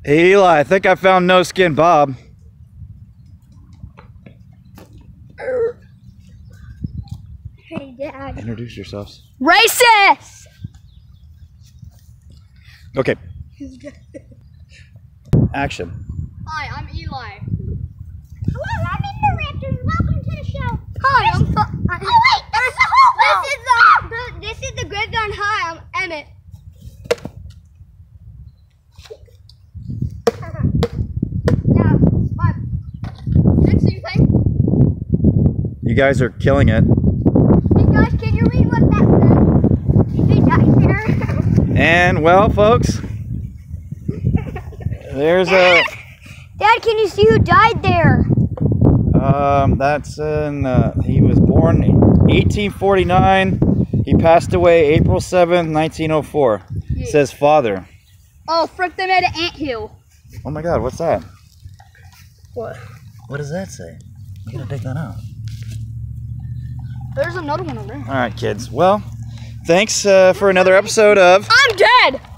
Hey Eli, I think I found No Skin Bob. Hey Dad. Introduce yourselves. Racist! Okay. Action. Hi, I'm Eli. Hello, I'm in the Raptors. Welcome to the show. Hi, I'm... Oh wait, there's a hole! This is the Graveyard. Hi, I'm Emmett. Yeah, but... Next thing. You guys are killing it. Hey guys, can you read what that says? They died there. And well, folks, there's a... Dad, can you see who died there? That's in, he was born in 1849. He passed away April 7th, 1904. It says father. Oh, frick, they made an anthill. Oh my God, what's that? What? What does that say? You gotta dig that out. There's another one over there. All right, kids. Well, thanks for another episode of... I'm dead!